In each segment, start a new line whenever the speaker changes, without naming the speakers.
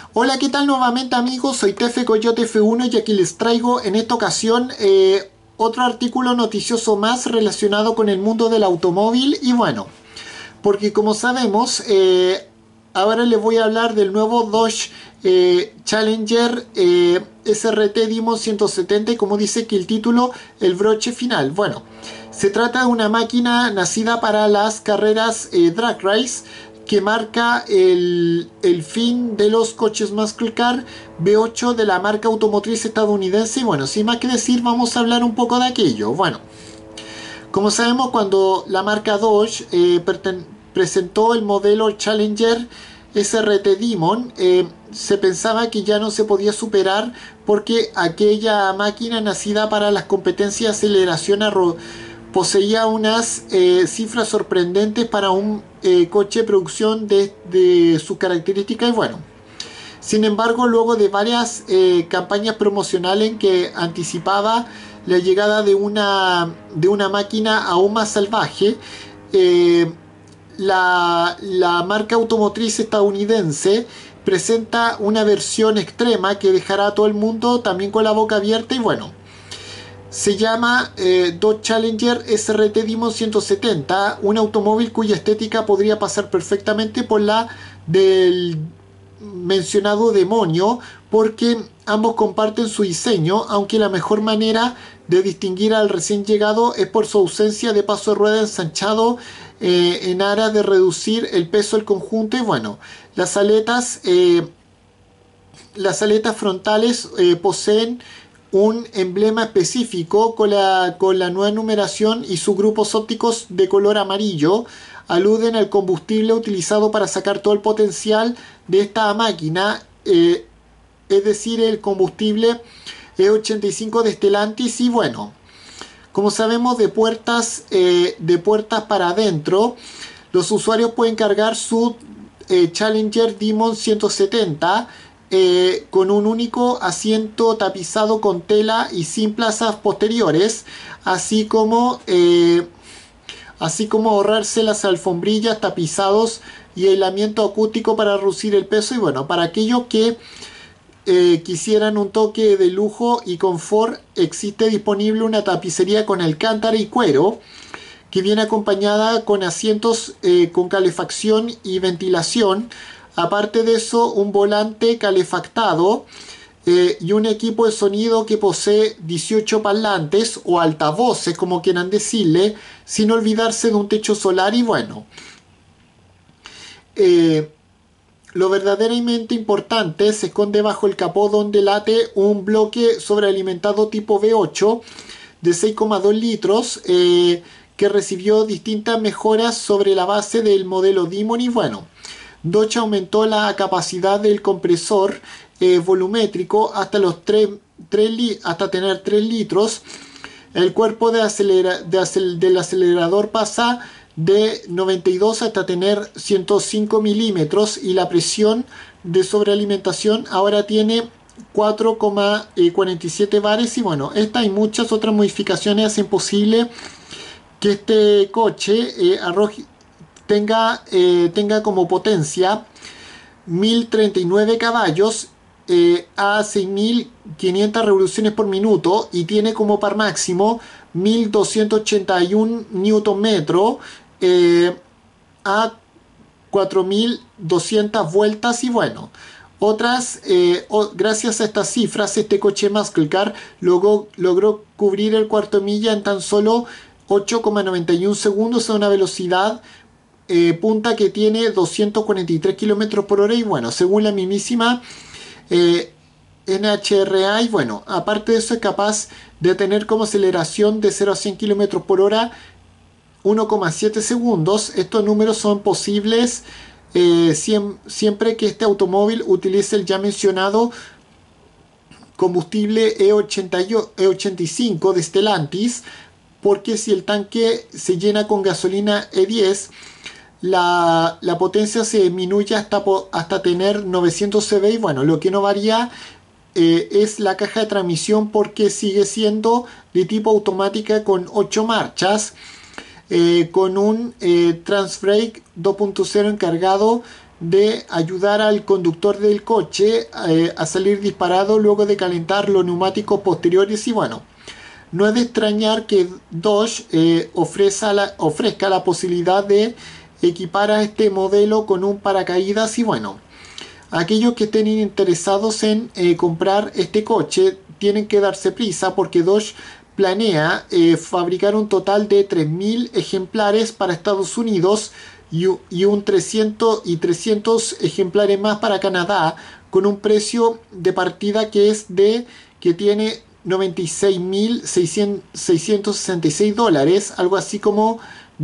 Hola, ¿qué tal nuevamente amigos? Soy Tefe Coyote F1 y aquí les traigo en esta ocasión otro artículo noticioso más relacionado con el mundo del automóvil y bueno, porque como sabemos, ahora les voy a hablar del nuevo Dodge Challenger SRT Demon 170 y como dice que el título, el broche final. Bueno, se trata de una máquina nacida para las carreras Drag Race que marca el fin de los coches muscle car V8 de la marca automotriz estadounidense. Y bueno, sin más que decir, vamos a hablar un poco de aquello. Bueno, como sabemos, cuando la marca Dodge presentó el modelo Challenger SRT Demon, se pensaba que ya no se podía superar porque aquella máquina nacida para las competencias de aceleración poseía unas cifras sorprendentes para un coche de producción de sus características y bueno. Sin embargo, luego de varias campañas promocionales en que anticipaba la llegada de una máquina aún más salvaje, eh, la marca automotriz estadounidense presenta una versión extrema que dejará a todo el mundo también con la boca abierta y bueno, se llama Dodge Challenger SRT Demon 170, un automóvil cuya estética podría pasar perfectamente por la del mencionado demonio, porque ambos comparten su diseño, aunque la mejor manera de distinguir al recién llegado es por su ausencia de paso de rueda ensanchado en aras de reducir el peso del conjunto. Y bueno, las aletas frontales poseen un emblema específico con la nueva numeración y sus grupos ópticos de color amarillo aluden al combustible utilizado para sacar todo el potencial de esta máquina, es decir, el combustible E85 de Stellantis. Y bueno, como sabemos, de puertas para adentro, los usuarios pueden cargar su Challenger Demon 170 con un único asiento tapizado con tela y sin plazas posteriores, así como ahorrarse las alfombrillas, tapizados y aislamiento acústico para reducir el peso. Y bueno, para aquellos que quisieran un toque de lujo y confort, existe disponible una tapicería con alcántara y cuero que viene acompañada con asientos con calefacción y ventilación. Aparte de eso, un volante calefactado y un equipo de sonido que posee 18 parlantes o altavoces, como quieran decirle, sin olvidarse de un techo solar. Y bueno, eh, lo verdaderamente importante se esconde bajo el capó, donde late un bloque sobrealimentado tipo V8 de 6,2 litros que recibió distintas mejoras sobre la base del modelo Demon. Y bueno, Dodge aumentó la capacidad del compresor volumétrico hasta tener 3 litros. El cuerpo del acelerador pasa de 92 hasta tener 105 milímetros y la presión de sobrealimentación ahora tiene 4,47 bares. Y bueno, esta y muchas otras modificaciones hacen posible que este coche tenga como potencia 1039 caballos a 6500 revoluciones por minuto y tiene como par máximo 1281 newton metro a 4200 vueltas. Y bueno, gracias a estas cifras, este coche Muscle Car logró cubrir el cuarto de milla en tan solo 8,91 segundos a una velocidad punta que tiene 243 kilómetros por hora. Y bueno, según la mismísima NHRA, y bueno, aparte de eso es capaz de tener como aceleración de 0 a 100 kilómetros por hora 1,7 segundos. Estos números son posibles siempre que este automóvil utilice el ya mencionado combustible E85 de Stellantis, porque si el tanque se llena con gasolina E10, la potencia se disminuye hasta tener 900 cb. Y bueno, lo que no varía es la caja de transmisión, porque sigue siendo de tipo automática con 8 marchas con un Transbrake 2.0 encargado de ayudar al conductor del coche a salir disparado luego de calentar los neumáticos posteriores. Y bueno, no es de extrañar que Dodge ofrezca la posibilidad de equipar a este modelo con un paracaídas. Y bueno, aquellos que estén interesados en comprar este coche tienen que darse prisa, porque Dodge planea fabricar un total de 3.000 ejemplares para Estados Unidos y 300 ejemplares más para Canadá, con un precio de partida que tiene $96.666, algo así como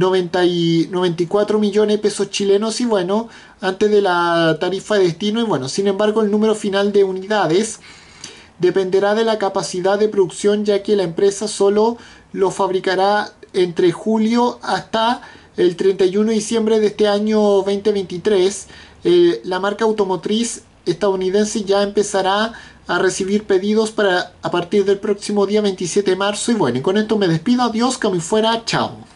94 millones de pesos chilenos. Y bueno, antes de la tarifa de destino. Y bueno, sin embargo, el número final de unidades dependerá de la capacidad de producción, ya que la empresa solo lo fabricará entre julio hasta el 31 de diciembre de este año 2023. La marca automotriz estadounidense ya empezará a recibir pedidos a partir del próximo día 27 de marzo. Y bueno, y con esto me despido. Adiós, que me fuera. Chao.